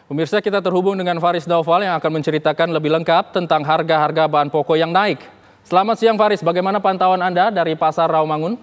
Pemirsa, kita terhubung dengan Faris Naufal yang akan menceritakan lebih lengkap tentang harga-harga bahan pokok yang naik. Selamat siang Faris, bagaimana pantauan Anda dari Pasar Rawamangun?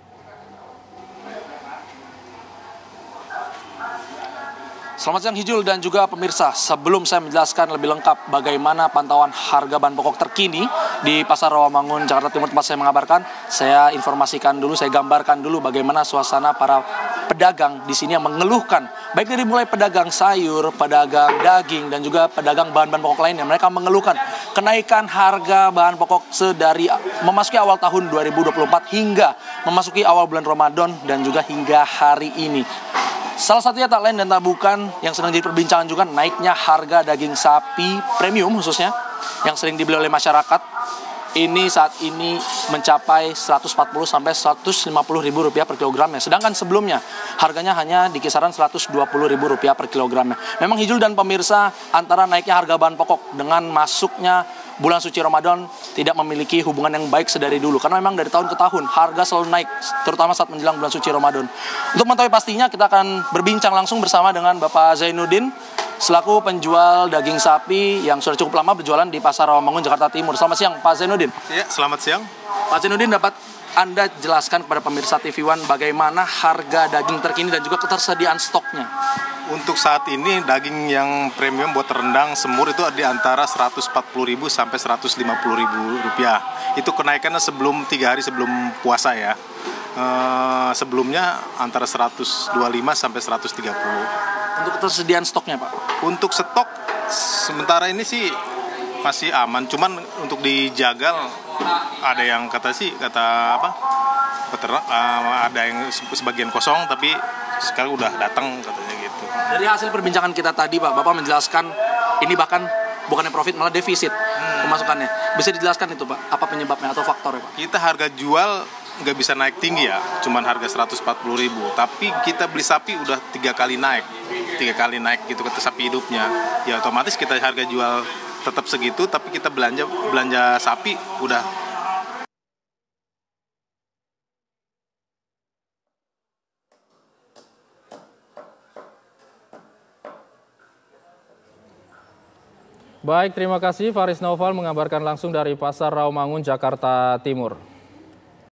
Selamat siang Hijul dan juga pemirsa. Sebelum saya menjelaskan lebih lengkap bagaimana pantauan harga bahan pokok terkini di Pasar Rawamangun, Jakarta Timur tempat saya mengabarkan, saya informasikan dulu, saya gambarkan dulu bagaimana suasana para pedagang di sini yang mengeluhkan, baik dari mulai pedagang sayur, pedagang daging, dan juga pedagang bahan-bahan pokok lainnya. Mereka mengeluhkan kenaikan harga bahan pokok sedari memasuki awal tahun 2024 hingga memasuki awal bulan Ramadan dan juga hingga hari ini. Salah satunya tak lain dan tak bukan yang sedang jadi perbincangan juga naiknya harga daging sapi premium khususnya yang sering dibeli oleh masyarakat. Ini saat ini mencapai 140 sampai 150 ribu rupiah per kilogramnya. Sedangkan sebelumnya harganya hanya di kisaran 120 ribu rupiah per kilogramnya. Memang Hijul dan pemirsa, antara naiknya harga bahan pokok dengan masuknya bulan suci Ramadan tidak memiliki hubungan yang baik sedari dulu. Karena memang dari tahun ke tahun harga selalu naik, terutama saat menjelang bulan suci Ramadan. Untuk mengetahui pastinya kita akan berbincang langsung bersama dengan Bapak Zainuddin, selaku penjual daging sapi yang sudah cukup lama berjualan di Pasar Rawamangun, Jakarta Timur. Selamat siang, Pak Zainuddin. Ya, selamat siang. Pak Zainuddin, dapat Anda jelaskan kepada pemirsa TV One bagaimana harga daging terkini dan juga ketersediaan stoknya? Untuk saat ini daging yang premium buat rendang semur itu di antara 140.000 sampai 150.000 rupiah. Itu kenaikannya sebelum 3 hari sebelum puasa ya. Sebelumnya antara 125 sampai 130. Untuk ketersediaan stoknya, Pak? Untuk stok sementara ini sih masih aman, cuman untuk dijagal ada yang kata peternak ada yang sebagian kosong tapi sekarang udah datang katanya gitu. Dari hasil perbincangan kita tadi, Pak, Bapak menjelaskan ini bahkan bukannya profit malah defisit pemasukannya. Bisa dijelaskan itu, Pak, apa penyebabnya atau faktornya, Pak? Kita harga jual nggak bisa naik tinggi ya, cuman harga 140.000. Tapi kita beli sapi udah 3 kali naik gitu ke sapi hidupnya. Ya otomatis kita harga jual tetap segitu, tapi kita belanja sapi udah. Baik, terima kasih Faris Naufal mengabarkan langsung dari Pasar Rawamangun, Jakarta Timur.